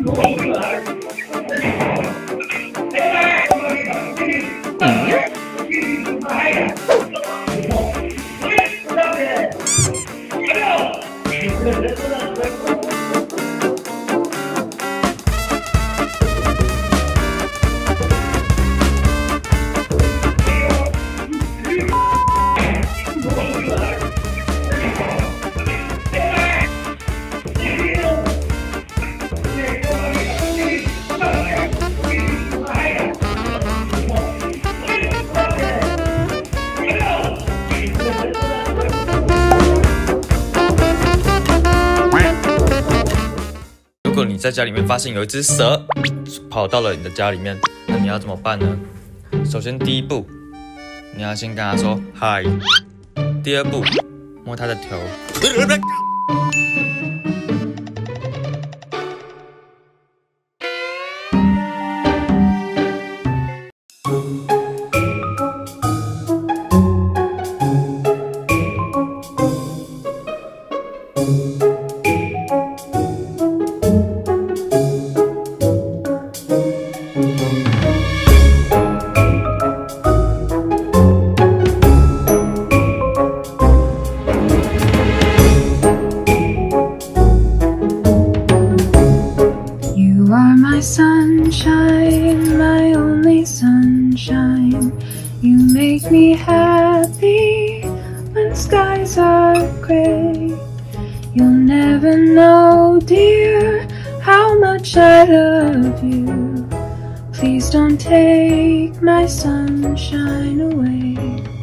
如果你在家里面发现有一只蛇跑到了你的家里面，那你要怎么办呢？首先第一步，你要先跟它说嗨。第二步，摸它的头。 Sunshine, my only sunshine. You make me happy when skies are gray. You'll never know, dear, how much I love you. Please don't take my sunshine away.